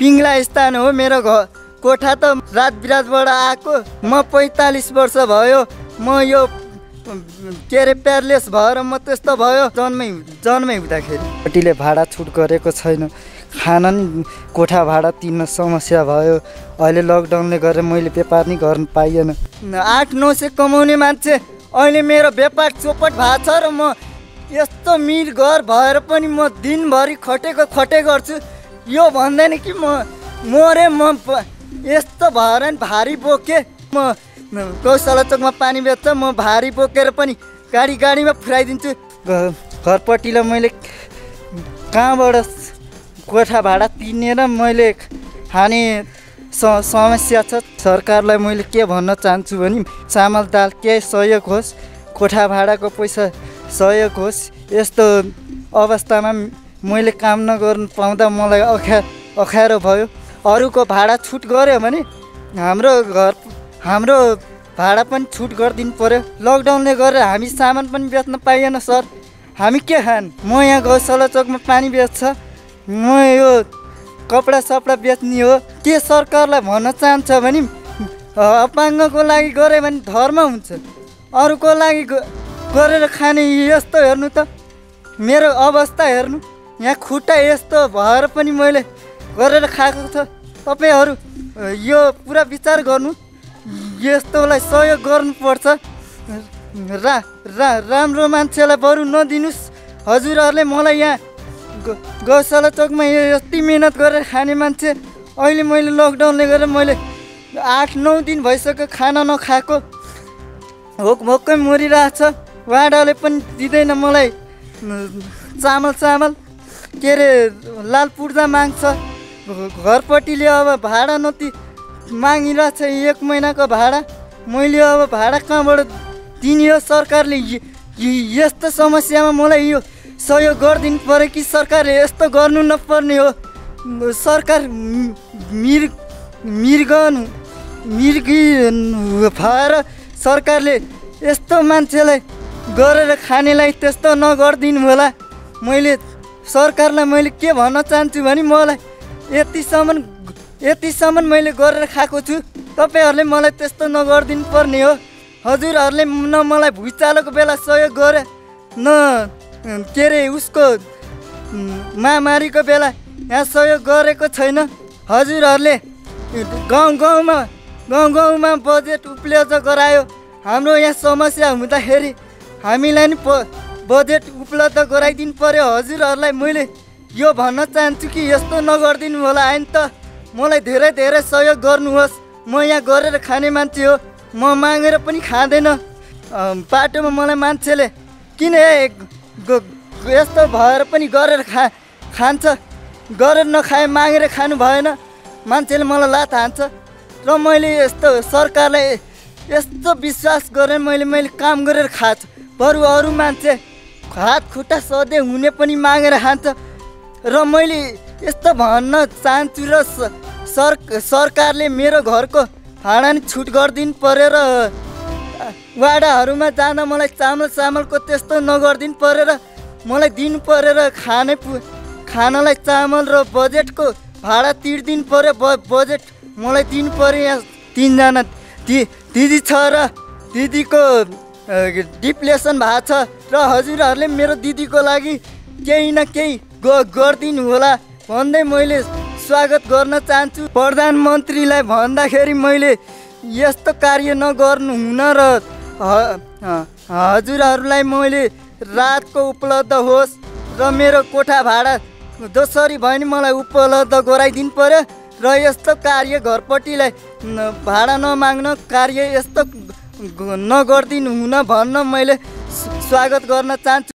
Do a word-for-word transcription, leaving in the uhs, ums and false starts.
पिङ्गला स्थान हो मेरो घर कोठा त रात बिरातबाट आएको। म पैँतालिस वर्ष भयो, म यो के अरे प्यारलेस भएर म त्यस्तो भयो जन्मै जन्मै हुँदाखेरि। पट्टिले भाडा छुट गरेको छैन, खाना नि कोठा भाडा तिर्न समस्या भयो। अहिले लकडाउनले गर्दा मैले व्यापार नि गर्न पाइएन। आठ नौ सय कमाउने मान्छे अहिले मेरो व्यापार चौपट भएको छ र म यस्तो मिर घर भएर पनि म दिनभरि खटेको खटे गर्छु। यो भन्दैन कि म मरे म यस्तो भएर भारी बोके म गौशाला चोकमा पानी बेच्छ, म भारी बोकेर पनि गाडी गाडीमा फुराइदिन्छु। घरपट्टिलाई मैले कहाँबाट कोठा भाडा तिर्ने र मैले खाने समस्या छ। सरकारलाई मैले के भन्न चाहन्छु भने चामल दाल केही सहयोग होस्, कोठा भाडाको पैसा सहयोग होस्। यस्तो अवस्थामा मैले काम नगर्नु पाउँदा मलाई अखा अखारो भयो। अरूको भाडा छुट गऱ्यो भने हाम्रो घर हाम्रो भाडा पनि छुट गरिदिनु पर्यो। लकडाउनले गरेर हामी सामान पनि बेच्न पाइएन सर, हामी के खान्? म यहाँ गौशाला चोकमा पानी बेच्छ, म यो कपडा सपडा बेच्ने हो। के सरकारलाई भन्न चाहन्छ भने अपाङ्गको लागि गऱ्यो भने धर्म हुन्छ, अरूको लागि गरेर खाने यस्तो हेर्नु त मेरो अवस्था हेर्नु। यहाँ खुट्टा यस्तो भएर पनि मैले गरेर खाएको छ। तपाईँहरू यो पुरा विचार गर्नु, यस्तोलाई सहयोग गर्नुपर्छ। रा रा राम्रो मान्छेलाई बरु नदिनुहोस्। हजुरहरूले मलाई यहाँ गौशाला चोकमा यति मिहिनेत गरेर खाने मान्छे अहिले मैले लकडाउनले गरेर मैले आठ नौ दिन भइसक्यो खाना नखाएको, भोक भोकै मरिरहेछ। वाडाले पनि दिँदैन मलाई चामल चामल के अरे लाल पूर्जा माग्छ। घरपट्टिले अब भाडा नति मागिरहेछ एक महिनाको भाडा। मैले अब भाडा कहाँबाट दिने हो? सरकारले यस्तो समस्यामा मलाई यो सहयोग गरिदिनु पऱ्यो कि सरकारले यस्तो गर्नु नपर्ने हो। सरकार मिर मिर्गन मिर्गी भएर सरकारले यस्तो मान्छेलाई गरेर खानेलाई त्यस्तो नगरिदिनु होला। मैले सरकारलाई मैले के भन्न चाहन्छु भने मलाई यतिसम्म यतिसम्म मैले गरेर खाएको छु, तपाईँहरूले मलाई त्यस्तो नगरिदिनु पर्ने हो। हजुरहरूले न मलाई भुइँचालोको बेला सहयोग गरे, न के अरे उसको महामारीको बेला यहाँ सहयोग गरेको छैन। हजुरहरूले गाउँ गाउँमा गाउँ गाउँमा बजेट उपलब्ध गरायो। हाम्रो यहाँ समस्या हुँदाखेरि हामीलाई नि बजेट उपलब्ध गराइदिनु पर्यो। हजुरहरूलाई मैले यो भन्न चाहन्छु कि यस्तो नगरिदिनु होला। आइन त मलाई धेरै धेरै सहयोग गर्नुहोस्। म यहाँ गरेर खाने मान्छे हो, म मागेर पनि खाँदैन। बाटोमा मलाई मान्छेले किन यस्तो भएर पनि गरेर खा खान्छ, गरेर नखाए मागेर खानु भएन, मान्छेले मलाई लात हान्छ। र मैले यस्तो सरकारलाई यस्तो विश्वास गरेर मैले मैले काम गरेर खान्छु। बरु अरू मान्छे हात खुट्टा सधैँ हुने पनि मागेर खान्छ। र मैले यस्तो भन्न चाहन्छु र सर सरकारले मेरो घरको भाडा नि छुट गरिदिनु पर्यो र वाडाहरूमा जाँदा मलाई चामल चामलको त्यस्तो नगरिदिनु पर्यो र मलाई दिनु पर्यो र खाने खानालाई चामल र बजेटको भाडा तिर्दिनु पर्यो। ब बजेट मलाई दिनु पर्यो। यहाँ तिनजना दि दिदी छ र दिदीको डिप्रेसन भएको छ र हजुरहरूले मेरो दिदीको लागि केही न केही गरिदिनु होला भन्दै मैले स्वागत गर्न चाहन्छु। प्रधानमन्त्रीलाई भन्दाखेरि मैले यस्तो कार्य नगर्नु हुन र हजुरहरूलाई मैले रातको उपलब्ध होस् र मेरो कोठा भाडा जसरी भयो नि मलाई उपलब्ध गराइदिनु पर्यो। र यस्तो कार्य घरपट्टिलाई भाडा नमाग्न कार्य यस्तो नगरिदिनु हुन भन्न मैले स्वागत गर्न चाहन्छु।